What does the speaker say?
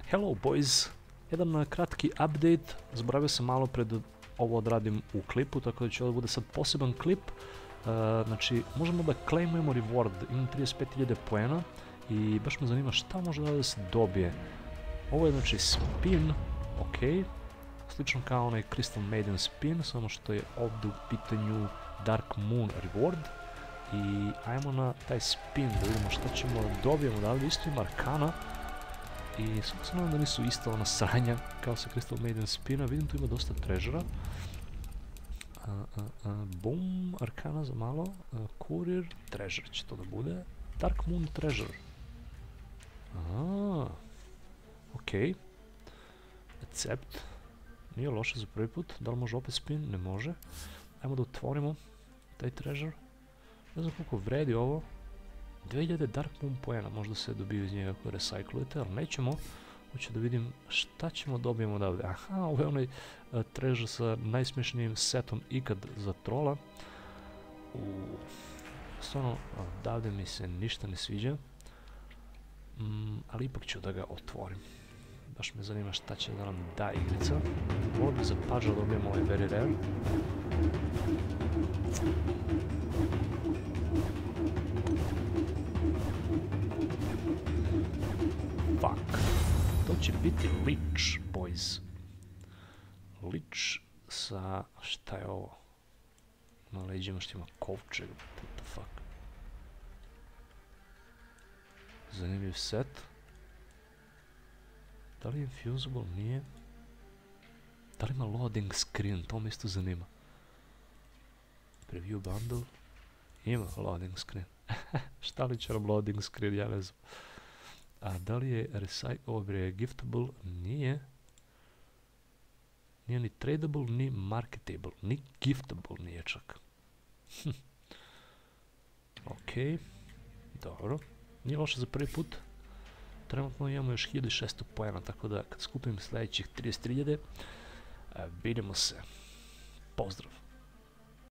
Hello boys, jedan kratki update, zaboravio sam malo pred ovo odradim u klipu, tako da će ovo bude sad poseban klip. Znači, možemo da claimujemo reward, imam 35.000 poena i baš me zanima šta može da se dobije. Ovo je znači spin, ok, slično kao onaj Crystal Maiden spin, samo što je ovdje u pitanju Dark Moon reward. I ajmo na taj spin da vidimo šta ćemo da dobijemo, da li isto ima arkana. I samo se nadam da nisu ista ona sranja kao sa Crystal Maiden spina, vidim tu ima dosta trežera. Boom, arkana za malo, kurir, trežer će to da bude, Dark Moon trežer. Ok, recept, nije loše za prvi put, da li može opet spin? Ne može. Ajmo da otvorimo taj trežer, ne znam koliko vredi ovo. 2000 Dark Moon poena, možda se dobiju iz njega ako recyklujete, ali nećemo. Hoću da vidim šta ćemo dobijemo odavde. Aha, ovo je onaj trežer sa najsmješnijim setom ikad za trola. Stvarno, odavde mi se ništa ne sviđa. Ali ipak ću da ga otvorim. Baš me zanima šta će da nam da igrica. Ovdje za pađa dobijemo ovaj very rare. Fuck. To će biti Lich, boys. Lich sa... šta je ovo? Na leđima što ima kovčeg. What the fuck? Zanimljiv set. Da li je infusable? Nije. Da li ima loading screen? To me isto zanima. Preview bundle. Ima loading screen. Šta li će nam loading screen? Ja ne znam. A da li je ovo je giftable? Nije. Nije ni tradable, ni marketable, ni giftable nije čak. Ok, dobro. Nije loše za prvi put. Trenutno imamo još 1600 poena, tako da kad skupim sljedećih 33.000, vidimo se. Pozdrav!